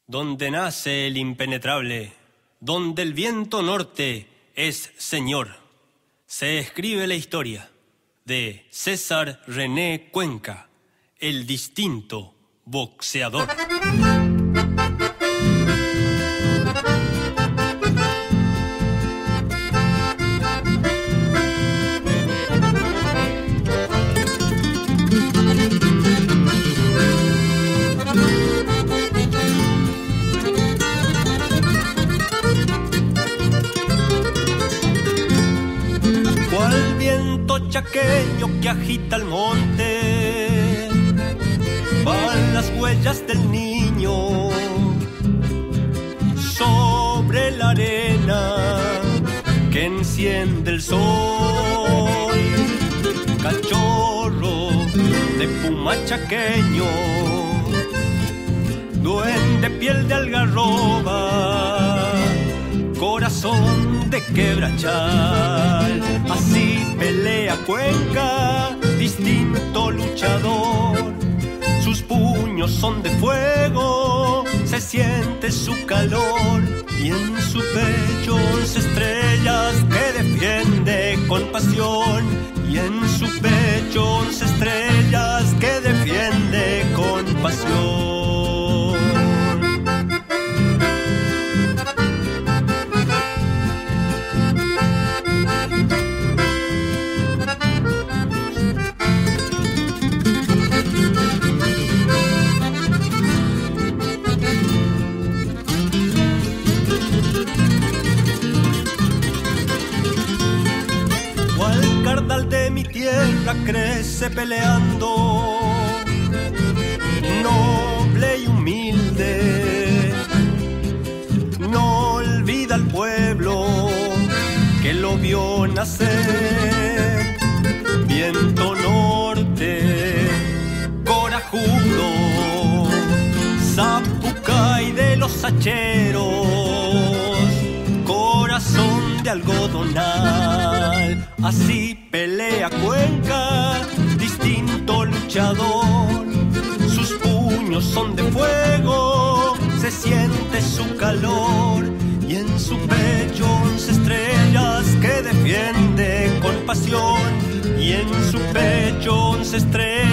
donde nace el impenetrable, donde el viento norte es señor, se escribe la historia de César René Cuenca, el distinto boxeador. Cual viento chaqueño que agita el monte, van las huellas del niño sobre la arena que enciende el sol. Cachorro de puma chaqueño, duende piel de algarroba, corazón de quebrachal. Así pelea Cuenca, distinto luchador. Sus puños son de fuego, se siente su calor, y en su pecho 11 estrellas que defiende con pasión. Y en su pecho 11 estrellas que defiende con pasión. De mi tierra crece peleando, noble y humilde, no olvida al pueblo que lo vio nacer. Viento norte, corajudo, zapucay de los hacheros, corazón de algodonal. Así pelea Cuenca, distinto luchador. Sus puños son de fuego, se siente su calor. Y en su pecho 11 estrellas que defiende con pasión. Y en su pecho 11 estrellas